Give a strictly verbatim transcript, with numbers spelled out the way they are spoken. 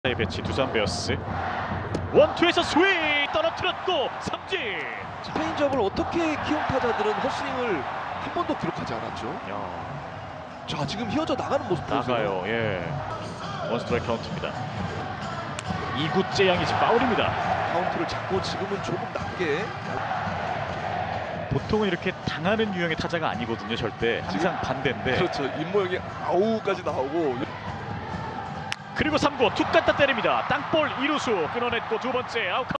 배치 두산 베어스 원투에서 스윙 떨어뜨렸고 삼진. 체인지업을 어떻게 키움 타자들은 헛스윙을 한 번도 기록하지 않았죠. 야, 자, 지금 휘어져 나가는 모습 보세요. 나가요. 예. 원스트라이크 카운트입니다. 이 구째 양이지 파울입니다. 카운트를 잡고 지금은 조금 낮게. 보통은 이렇게 당하는 유형의 타자가 아니거든요. 절대 항상 반대인데. 그렇죠. 입모양이 아우까지 나오고. 그리고 삼 구 툭 갖다 때립니다. 땅볼 이루수 끊어냈고 두 번째 아웃.